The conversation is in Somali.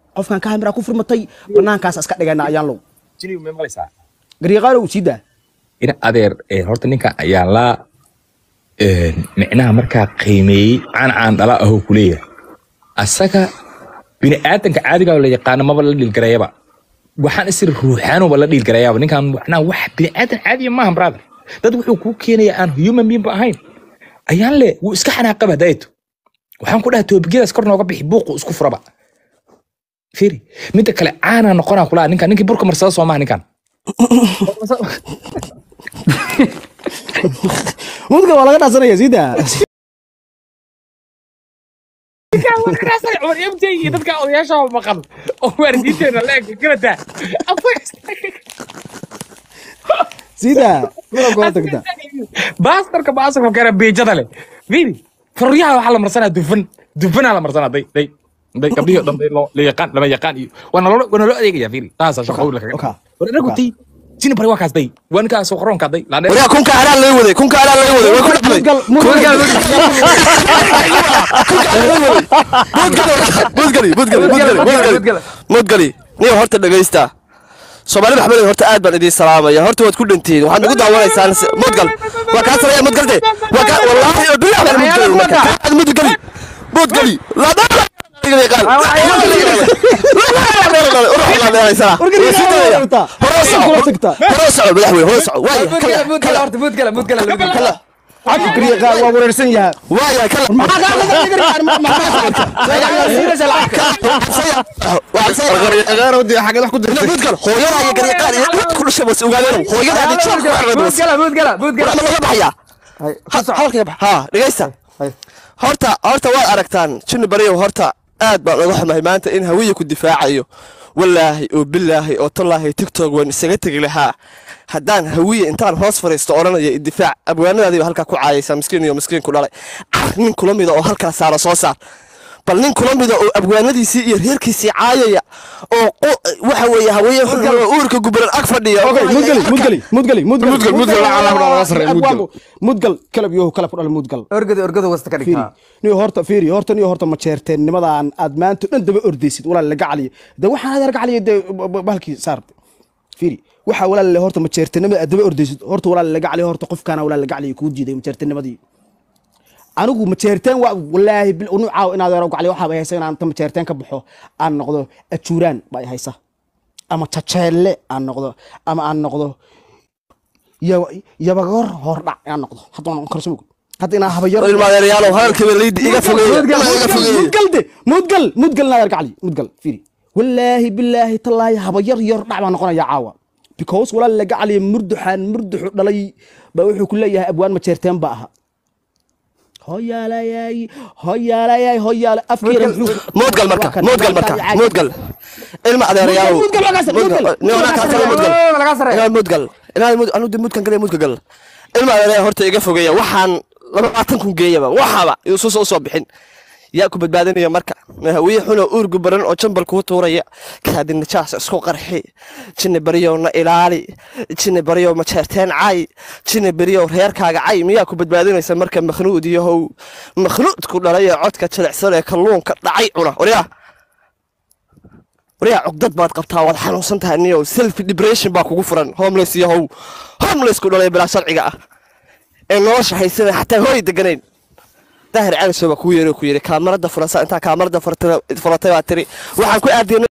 قف كان كاميرا كفر متي بنان كاس اسكا دغنا ayaan low jini ma maqlaysaa gariiqaalo sida ina adeer horta ninka ayaa la micnaha markaa qiimeeyay aan dhala ah oo kuleeyahay asaga bini aadanka caadiga oo la yaqaan ma la dhil gareeyaba waxaan isir ruuxaan oo la dhil gareeyaba ninkan waxna wax bini aadan caadi ma aha brother dad wuxuu ku keenaya aan human being ba ahayn ayaan le wuu iska xanaaqaba dayto waxaan ku dhahay toobigadaas kor nooga bixi buuq isku furaba fiiri midda kale caana noqonaa kula ninkii burka marsada Soomaaliya ninkan mudga wala ka dhasanaya sida عمر يمتي dadka odayaasha maqan oo waardinteena la eeg garada sida wala go'do tagta baastarka kare beejada leh fiiri fariyaha waxa la marsanaa dufan la marsanaa day qabdiyo dhanday la yaqaan lama yaqaan iyo wana loo adeegaya fiiri taas shaqo la kaga wana gutay jini bari waa kaas day wan ka soo qoron ka day la wariya kunka ala lay waday way ku dhacday mudgali niyo horta dhageysta Soomaali maxamed horta aad baan idin salaamaya horta waad ku dhinteen waxaad ugu daawanaysaan mudgal waa ka saraya mudgalde waa ka wallahi oo dunya baan mudgali la dad horta waad aragtaan jinn bariyo horta aad baan uga xumahay maanta in hawiye ku difaacayo wallaahi oo billaahi oo tallaahi tiktok waan isaga tagi lahaa haddaan hawiye intaan hoos fariisto oranayo difaac abwaanadaadii halka ku caayaysa miskiin ku dhalay nin kula mid oo halka saaro soo saar bal nin kula mid oo abwaanadiisii iyo reerkiisii caayaya oo waxa weeye hawiye uurka gubran ag fadhiya mudgal kalab yoo kalab ku dhalay mudgal orgada wasta ka dhigta niyo horta ma jeerteen nimadan aad maanta dhan daba ordeysid walaal laga caliyo de waxaan aad laga caliyo de balki saartay fiiri waxa walaal horta ma jeerteen nimada daba ordeysid horta walaal laga caliyo horta qofkana walaal laga caliyo ku diiday ma jeerteen nimadii anigu ma jeerteen waa wallaahi bil unu caaw inaad yaro gacli waxa bay haysan inaan ma jeerteen ka baxo aan noqdo ajuuraan bay haysa ama tajeelle aan noqdo ama aan noqdo yabagor hordhac aan noqdo haddaan aan karsamo hadda inaan habayar ilmaadayaal halkaba leeydi iga fogeeyay mudgal na yar gacli mudgal fiiri wallaahi billaahi tallaahi habayar yar dhac baan noqonaya caawa because walaal laga cali murduxu dhalay ba wuxuu ku leeyahay abwaan ma jeerteen ba aha هيا أفكر مودقل مركا المعذر يا مودقل أنا دي مودقل كده مودقل المعذر يا هرت يقفوا جيا وحن لما أعطنكم جيا وحبا يوسوس صبحين ياكو بدبادين يا مركا ما هو يحنا أورج برن أو شنبل كوتوريا كهذا النشاس سوق قرحي شن بريو نإلالي شن بريو مشارتين عاي شن بريو هيركا عاي مياكو بدبادين يسمى مركا مخنوق دي هو مخنوق تقول لي عد كتشلع سريع كلون كضعي وريا عقدت بعد قبتها والحين وصلتها النيو سيلف ديبريشن باكو غفران هومليس يا هو هومليس كل لي بلا شرعي إنه وش حيصير حتى هو يدقنين داهر عالي سوى كويري كاميرا فرنسا انت كاميرا فرتي واتري waxaan ku aadeen